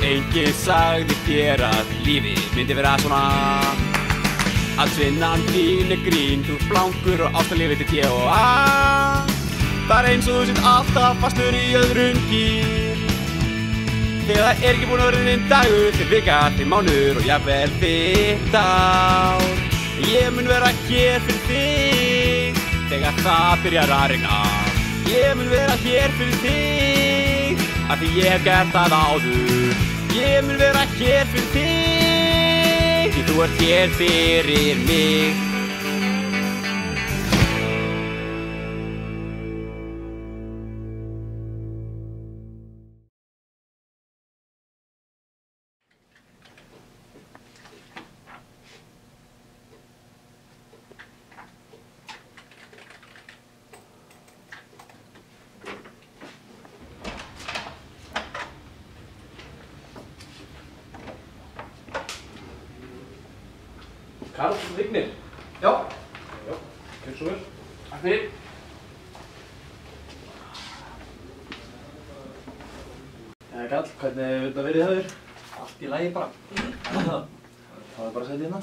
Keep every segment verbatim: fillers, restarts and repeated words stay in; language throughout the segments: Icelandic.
enginn sagði þér að lífið myndi vera svona. Allt vinnan þín er grín, þú ert blankur og ástarlífið til ég og að. Það er eins og þú sért alltaf fastur í öðrum gír. Þegar það er ekki búinn að vera þinn dagur, þinn vika, þinn mánuður og jafnvel þitt ár. Ég mun vera hér fyrir þig þegar það byrjar að rigna. Ég mun vera hér fyrir þig af því ég hef gert það áður. Ég mun vera hér fyrir þig því þú ert hér fyrir mig. Karl, Vignir. Já. Já, gjörðu svo vel. Takk fyrir. Jæja, Karl, hvernig hefur þetta verið hjá þér? Allt í lagi bara. Það er bara að setja hérna.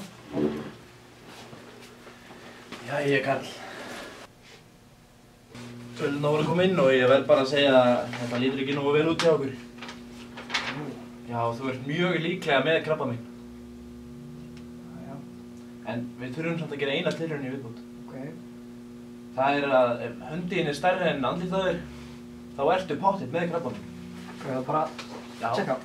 Jæja, Karl. Töluna voru að koma inn og ég verð bara að segja að þetta lítur ekki nógu vel út hjá okkur. Já, þú ert mjög líklega með krabbamein. En við þurfum samt að gera eina tilraun í viðbót. Ok. Það er að ef höndin er stærri en andlit á þér, þá ertu pottitt með krabbamein. Ok, það er bara að tjekka.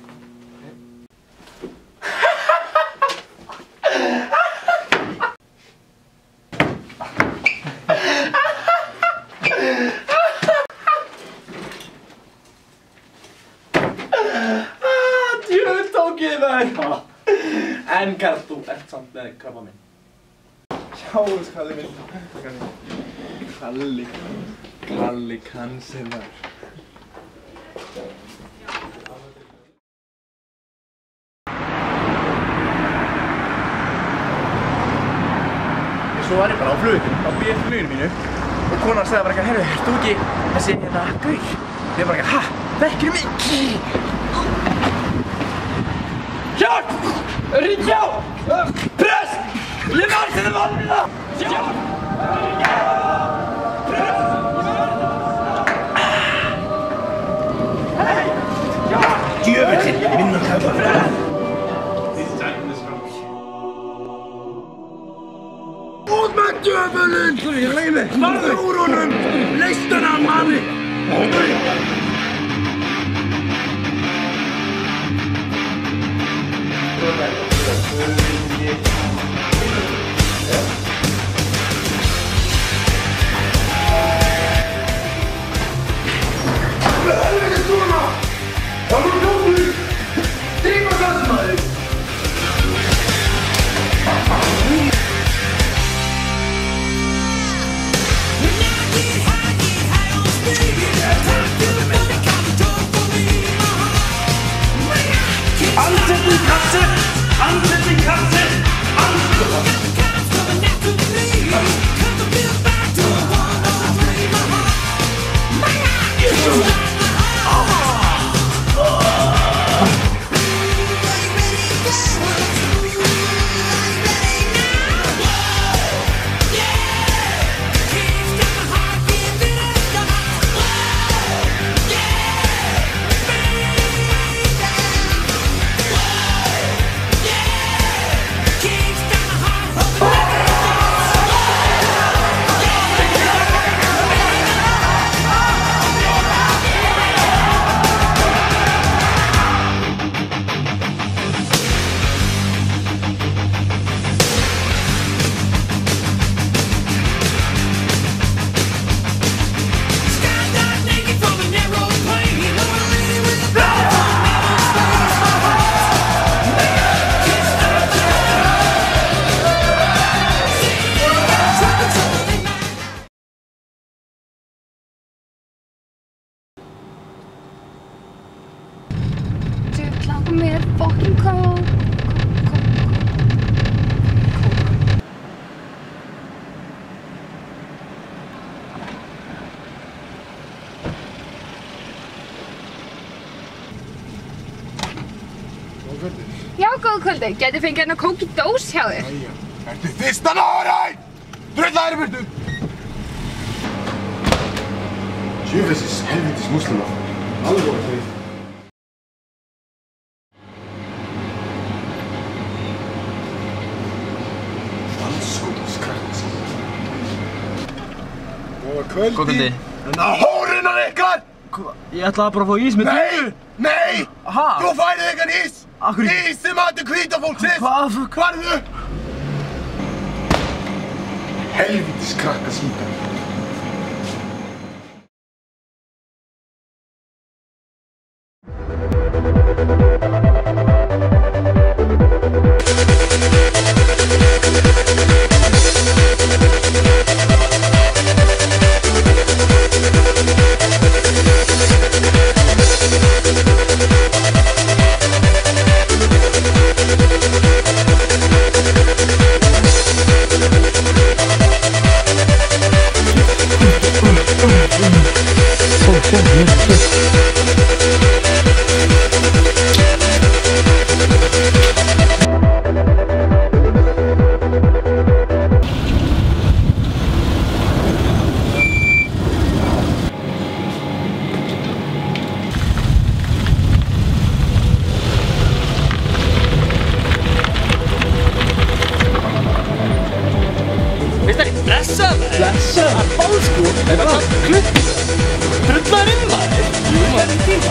Djöfull tók ég það! En Karl, þú ert samt með krabbamein. Sjáum Kalli minn. Kalli. Kalli kansinar. Svo var ég bara á flugvöllum, á B F fluginu mínu og konan sagði bara eitthvað, heyrðu, ert þú ekki þessi hérna gaur? Ég var bara eitthvað, ha? Þekkirðu mig? Hjálp! Ringja á! Press! Ég var til það valmina! Hjálp! Ringja á! Press! Hei! Hjálp! Djöfullinn, ég vinn að kaupa fyrir það. Út með djöfullinn! Ég leiði! Farðu úr honum! Leistu hana, manni! Helvete svona! Það voru nógu! Drífa það maður! Ansetzen Katze! Ansetzen Katze! Ansetzen! Langar mér fucking coke. góða kvöldi. Gæti fengið hérna kók í dós hjá þér. Jæja, þetta er fyrsta náræn! Drullaður í burtu! Sjöfessis helvitis muslima. Alveg góða þeir. Allskóðis krakkans. Góða kvöldi. Góða kvöldi. En að hórunan ykkar! Ég ætlaði bara að fá ís með Nei! tíu. Nei! Ha? Þú færið engan ís! Af hverju? Ís sem matur hvíta fólksins! Hvað? Hvarðu? Helvitis krakkas hýta. Blessaður! Blessaður! Bálskú! Er það klutt? Drullar inn maður! Jú, maður í tíma.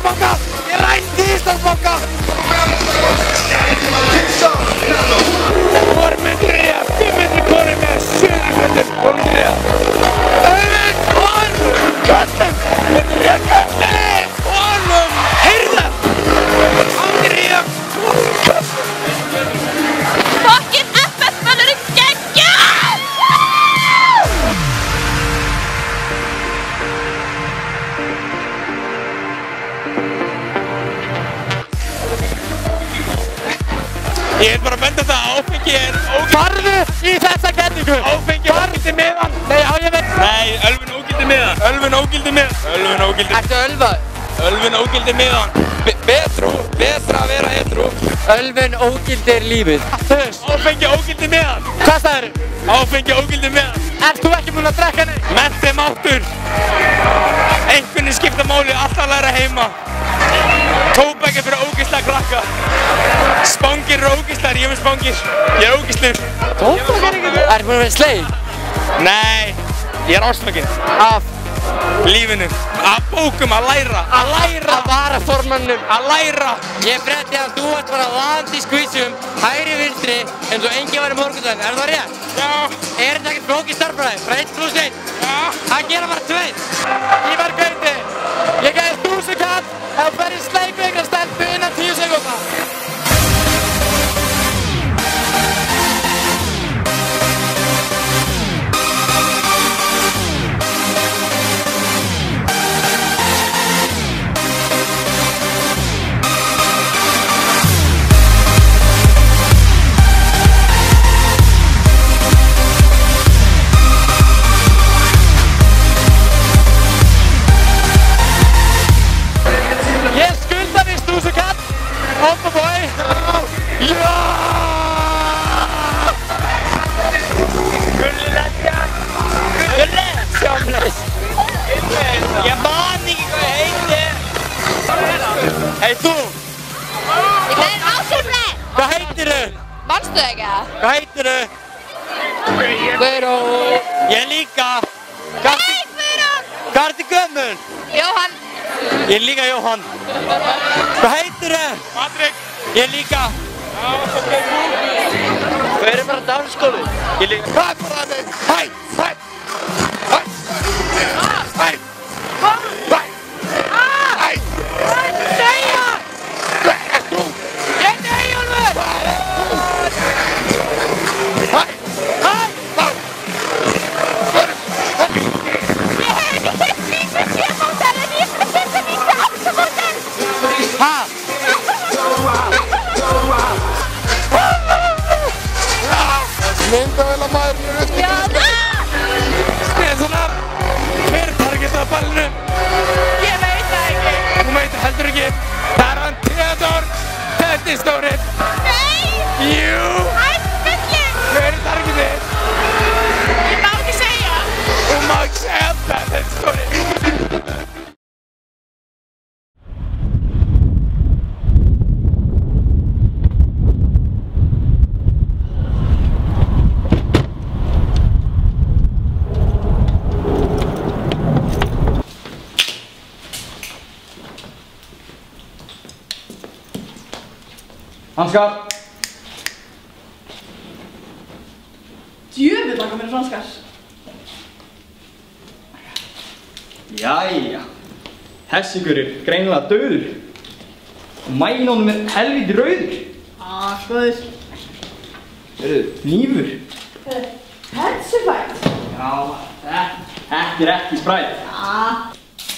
Íslandsbanka! Ég rændi Íslandsbanka! Vormyndri að fimm hundruð krónur með suðurfötum vormyndri að Auðvitað honum! Köllum! Köllum! Honum! Heyrðu það! Ándir í það! Fucking F F mönnur er geggjað! Ég er bara að benda það að áfengi er ógildi... Farðu í þessa kenningu! Áfengi er ógildi miðan! Nei, á ég veit... Nei, ölfin ógildi miðan! Ölfin ógildi miðan! Ölfin ógildi... Ertu ölvað? Ölfin ógildi miðan! Be betru! Betra að vera etru! Ölfin ógildi er lífið! Áfengi ógildi miðan! Hvað það eru? Áfengi ógildi miðan! Ert þú ekki múin að drekka neitt? Mennti máttur! Einhvernir skipta máli, alltaf læra heima! Tóbak er fyrir ógeðslega krakka. Spangir eru ógeðslegar, ég er með spangir. Ég er ógeðslegur. Tóbak er ekki fyrir? Ertu búin að vera sleið? Nei, ég er ástfanginn. Af? Lífinu. Af bókum, að læra. Að læra. Að vara formannum. Að læra. Ég frétti að þú ert bara landi í skvísum, hægri vinstri, eins og enginn var í morgundaginn. Er það rétt? Já. Er þetta ekkert flókið starffræði? Frá einn plús einn? Já. Það gera bara tveir. Ég var gauti. Ég gæði þúsund kall. Það fyrir sleiku ykkur stelpu innan tíu sekúnda. Hoppa boy! Já! Gulli leggja! Gulli! Sjámleis! Ég man ekki hvað ég heiti! Hei þú! Ég meðin Ásólfleð! Hvað heitirðu? Manstu ekki það? Hvað heitirðu? Guðrún! Ég líka! Hei Guðrún! Hvað ertu gömul? Jóhann! Ég líka Jóhann! Hvað heitirðu? Patrik! Ég líka! Við erum bara dansskóli! Ég líka! Hvað er bara þig? Hæ! Hæ! Hæ! Hæ! Hæ! Hæ! Hæ! Segja! Hver er þú? Ég er Eyjólfur! Hæ! Hæ! Ég hef ekki sett vísum tímótar en ég skal setja vísa aftamótar! Hæ? Myndavélamæðurinn er uppið! Já, það! Stenssonar! Hver er targetað á ballinu? Ég veit það ekki! Þú veit heldur ekki! Það er hann Theodor Teddistórinn! Nei! Jú! Hættfullir! Hver er targetið? Ég má ekki segja! Þú má ekki segja það, Teddistórinn! Hanskar! Djöfull langa mér franskar. Jæja. Þessi ykkur er greinilega dauður. Og mænónum er helviti rauður. Ah, skoðis. Hörru, hnífur. Hersifætt. Já, þetta er ekki spræt. Ah.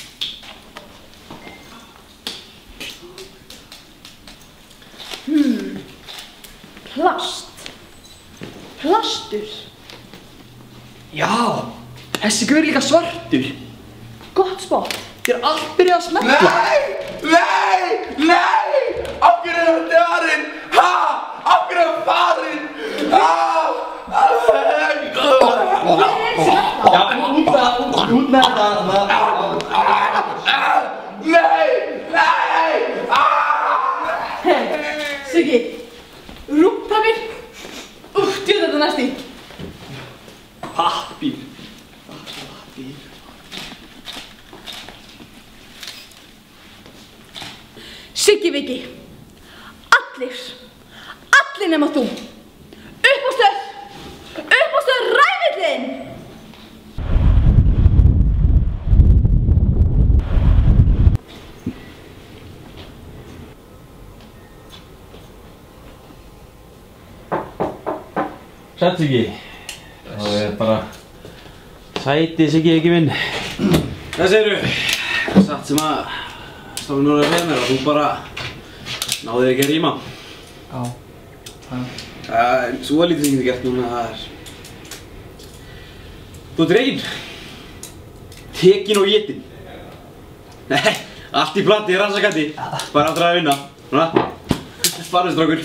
Hmm. Plast. Plastur. Já, þessi ykkur er líka svartur. Gott spott. Þér er allt byrjað að smetla. Nei! Nei! Nei! Af hverju er hann farinn? Ha? Af hverju er hann farinn? Já, út með það, út með það. Nei! Nei! Hei, Siggi. Rúmpapír. Úff, djöð þetta næst í. Pappír. Pappír. Siggi Viki. Allir. Allir nema þú. Upp á stöð. Upp á stöð ræðvillin. Sætt Siggi. Það er bara sæti Siggi ekki minn. Það segirðu, satt sem að stofnum núna að með mér og þú bara náðir ekki að ríma. Já. Það er svo lítið sem ég hef gert núna, það er... Þú ert reygin. Tekin og étin. Nei, allt í plati, rannsakandi. Bara aftur að vinna. Svona. Farðu strákur.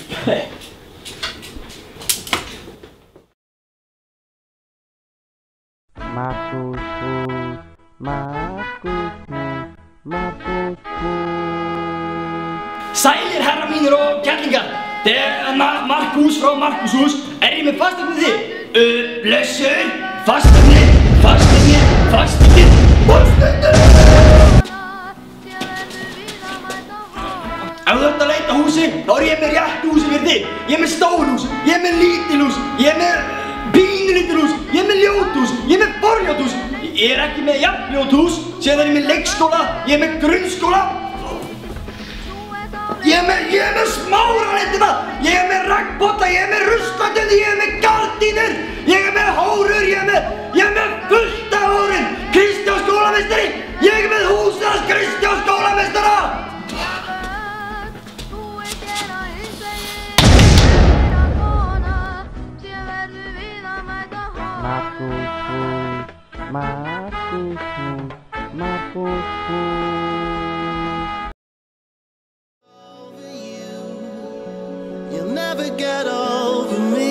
Markus Fús, Markus Fús, Markus Fús. Sælir herra mínir og kærlingar. Þegar Markus frá Markushús er ég með fastegnir þið. Uh, blessur, fastegnir, fastegnir, fastegnir, fastegnir. Ef þú ert að leita húsi, þá er ég með réttu húsi fyrir þig. Ég er með stór hús, ég er með lítil hús, ég er með pínulítil hús, ég er með ljót hús, ég er með forljót hús. Ég er ekki með jafnljót hús, síðan er ég með leikskóla, ég er með grunnskóla. Ég er með, ég er með smáralitina, ég er með raggpotta, ég er með ruslatöndi, ég er með gardínur, ég er með hórur, ég er með, ég er með fullt af hórum. Kristján skólameistari, ég er með húsans Kristján skólameistara. Markus Fús, Markus Fús, Markus Fús. You'll never get over me.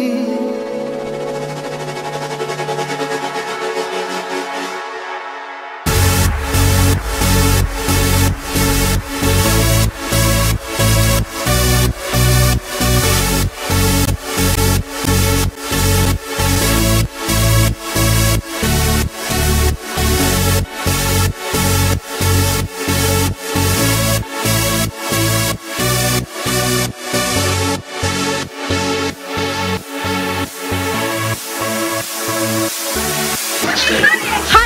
Hæ!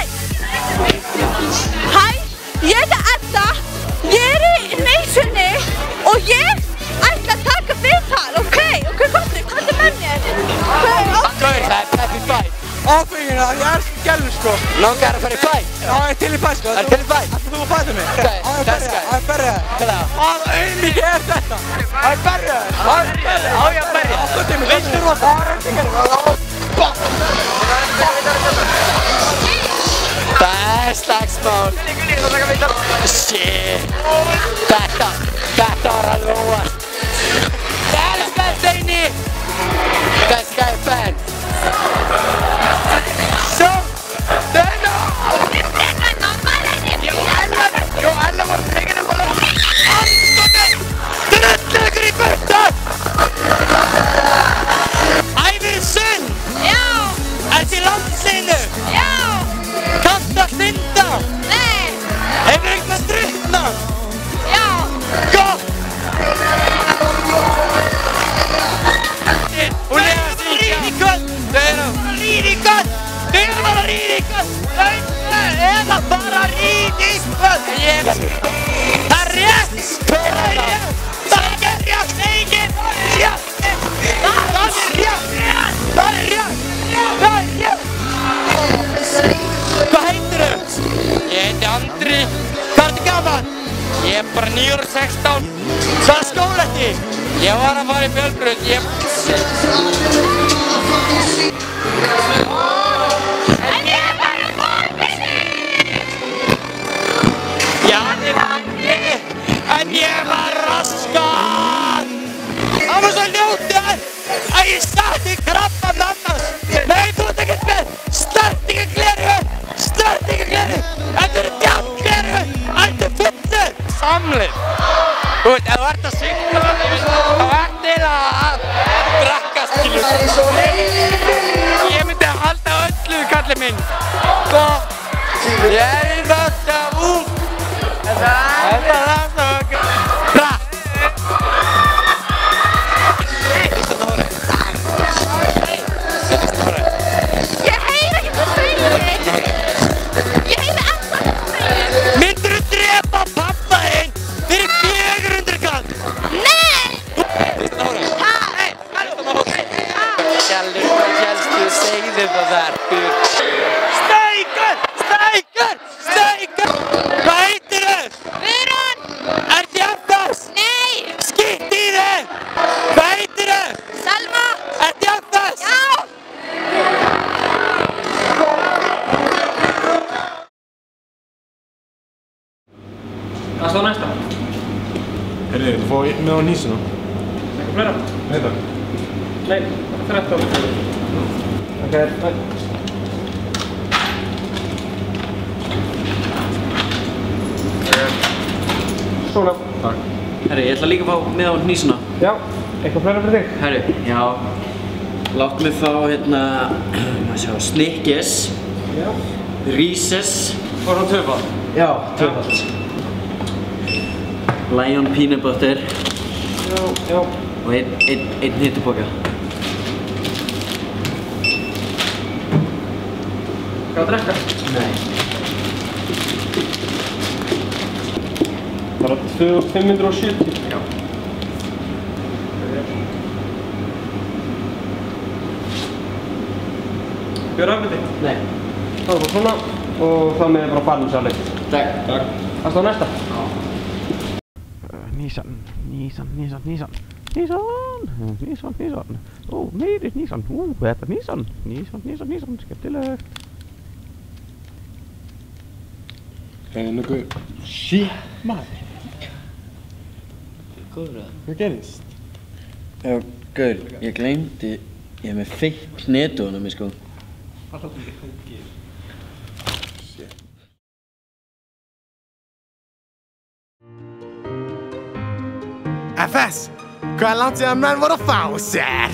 Hæ! Ég heiti Edda, ég er í neysunni og ég ætla að taka viðtal, ok? Ok, komdu, komdu með mér. Gaur, það er Peppi Fight. Áfengina, ég elskar gælur sko. Langar að fara í fight? Já, ég er til í fight sko. Það er til í fight? Ætlar þú að fighta mig? Ok, that's guy. Það er berja þér. Hvað það? Hvað auðmikið er þetta? Það er berja þér. Það er berja þér. Á ég að berja? Ákvæmdu mig. Viltu rosa? Það er auðmikið. Það er slagsmál. Shit. Þetta, þetta var alveg óvart. Ég elskar Steini. Þessi gæði fan. Svo, Steina. Jó, alla var frekinn að fara. Andskottir. Drullugur í burtu. Æfið sund. Já. Ertu í landsliðinu? Já. Kanntu að synda? Nei. Hefur eitthvað drukknað? Já. Gott. Hún er að ríða í kvöld. Þau eru að ríða í kvöld. Þau eru bara að ríða í kvöld. Þau eru bara að ríða í kvöld. Ég... Það er rétt. Það er rétt. Það er ekki rétt. Engin. Það er rétt. Það er rétt. Það er rétt. Það er rétt. Hvað heitirðu? Ég heiti Andri. Hvað ertu gaman? Ég er bara níu og sextán. Hvaða skóla ertu í? Ég var að fara í Fjölbraut. Ég... En ég er bara fórminni! Já, þið vangi, en ég var raskat! Það var svo ljótið að ég satt í krabban annars. Nei, þú ert ekki með snertingagleru! Snertingagleru! Þetta eru djáttgleru! Þetta er fullur! Samlið! Þú veit, ef þú ert að syngja þá ert til að drakka, skilur. Ég myndi að halda öllu, kallið minn. Sko, ég er í þetta út. Þetta er það svo. Herri, þú fóði með á nýsuna. Eitthvað fleira? Nei takk. Nei, þrettán. Ok, nei. Svona. Takk. Herri, ég ætla líka að fá með á nýsuna. Já, eitthvað fleira fyrir þig? Herri, já. Láttu mig fá hérna, maður sjá, Snickers. Já. Reese's. Var það tvöfald? Já, tvöfald. Lion Peanut Butter. Já, já. Og einn, einn, einn hittupoka. Hvað að drekka? Nei. Bara tvö þúsund fimm hundruð og sjötíu. Já. Björn Rafniti? Nei. Það var bara svona og það með bara barnum sérleik. Takk. Takk. Það stóð næsta? Já. Nissan, Nissan, Nissan, Nissan, Nissan, Nissan, Nissan. Ó, meiri Nissan, ú, þetta er Nissan, Nissan, Nissan, Nissan, skemmtilegt. Það er nokkuð... Shit, maður. Góður það? Hvað gerðist? Já, gaur, ég gleymdi, ég hef með feitt knetu á mér sko. F S, hvað er langt síðan menn voru að fá sér?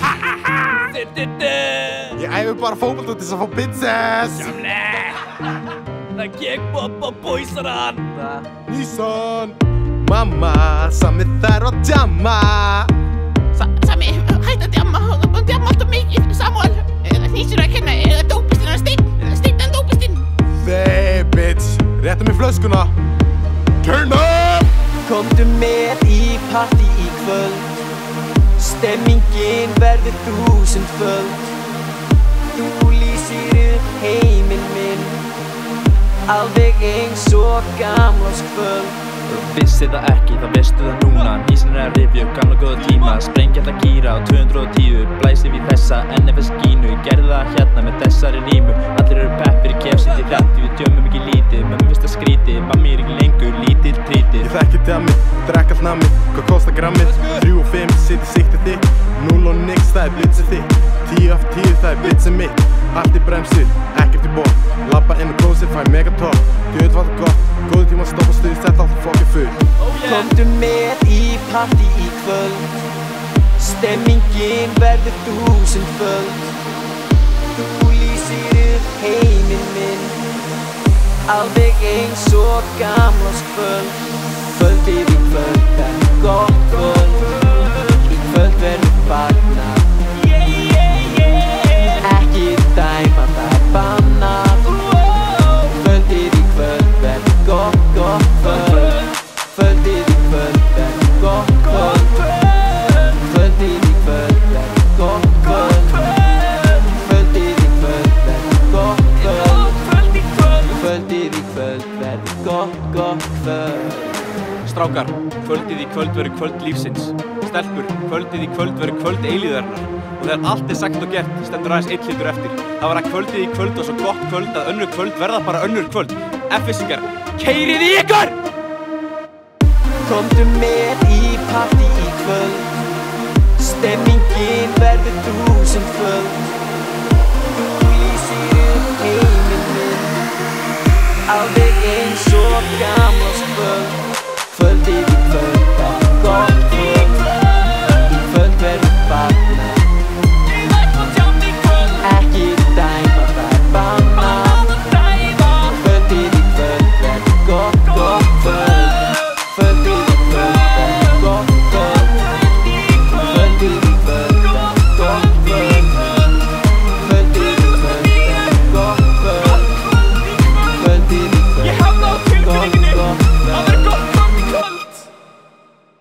Ég æfi bara fótbolta til þess að fá pizzas. Það gekk Bobba Boysaran. Nissan. Mamma, Sami þarf að djamma. Sami, hætt að djamma, þú búinn að djamma alltaf mikið, Samuel. Nýsur að kenna, eða dópistinn hann Steinn, Steinn hann dópistinn. Þey, bitch, réttu mér flöskuna. Turn up! Komdu með í partí í kvöld. Stemmingin verður þúsundföld. Þú lýsir upp heiminn minn, alveg eins og gamlárskvöld. Þú vissir það ekki, þá veistu það núna. Nísan er að rifja upp gamla góða tíma. Sprengja alltaf gíra á tvö hundruð og tíu. Blæsir við þessa N F S gínu. Ég gerði það hérna með þessari rímu. Allir eru peppir í kefsitt í hrætti. Við djömmum ekki lítið, mömmu finnst það skrítið. Mammi er ekki lengur, lítill trítið. Ég þekki djammið, drekk allt namið. Hvað kostar grammið? Þrjú og fimm, sitt í siktið þitt. Núll og nix, það er blitzið þitt. Tíu af tíu, það er blitzið mitt. Allt í bremsið, ekkert í bótt. Labba inn og klósið, fæ megatótt. Gjöð var það gott, góðu tíma að stoppa stuð. Sett alltaf fokkið full. Komdu með í partí í kvöld. Stemmingin verður þúsundföld. Þú lýsir upp heiminn minn, alveg eins og gamlárskvöld. Kvöldið í kvöld verður gott kvöld. Í kvöld verður fagnað. Ekki dæma, það er bannað. Kvöldið í kvöld verður gott, gott kvöld. Kvöldið í kvöld verður gott kvöld. Kvöldið í kvöld verður gott kvöld. Kvöldið í kvöld verður gott kvöld. Kvöldið í kvöld verður gott, gott kvöld. Strákar, kvöldið í kvöld verður kvöld lífsins. Stelpur, kvöldið í kvöld verður kvöld eilíðarinnar. Og þegar allt er sagt og gert, stendur aðeins einn hlutur eftir. Það var að kvöldið í kvöld og svo gott kvöld að önnur kvöld verða bara önnur kvöld. F-issingar, keyrið í ykkur! Komdu með í partí í kvöld. Stemmingin verður þúsundföld. Þú lýsir upp heiminn minn, alveg eins og gamlárskvöld. Kvöldið í kvöld verður gott kvöld. Í kvöld verður fagnað. Ekki dæma, það er bannað. Kvöldið í kvöld verður gott, gott kvöld. Kvöldið í kvöld verður gott kvöld. Kvöldið í kvöld verður gott kvöld. Kvöldið í kvöld verður gott kvöld. Kvöldið í kvöld verður gott, gott kvöld.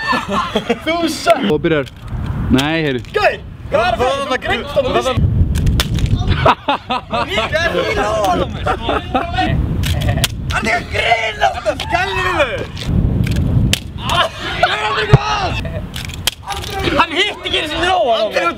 Þú sagði. Og byrjar. Nei, heyru. Gauð! Hvað er það að greint hann og vissi? Ég er í lóðanum mér. Hann er að grina þetta. Skelliður. Það er aldrei hvað. Hann hitt ekki þessi lóðanum mér.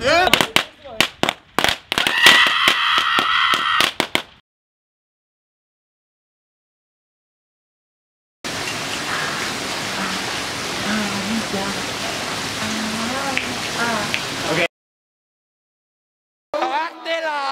Attila!